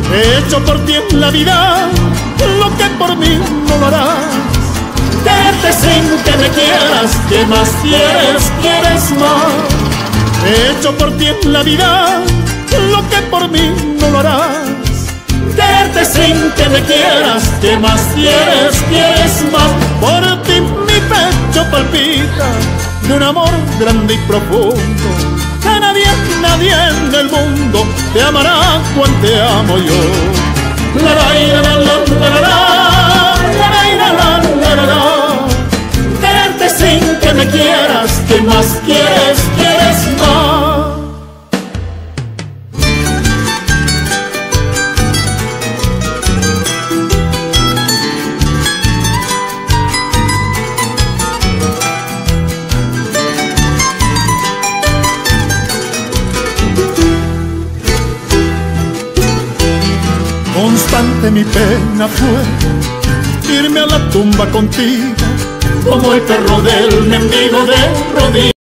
He hecho por ti en la vida lo que por mí no lo harás. Quererte sin que me quieras, ¿qué más quieres? ¿Quieres más? He hecho por ti en la vida lo que por mí no lo harás. Quererte sin que me quieras, ¿qué más quieres? ¿Quieres más? Por ti mi pecho palpita de un amor grande y profundo, que nadie en el mundo te amará cuanto te amo yo. La la la la la la la la la. Quererte sin que me quieras, ¿qué más quieres? ¿Quieres más? Constante mi pena fue irme a la tumba contigo, como el perro del mendigo de rodillas.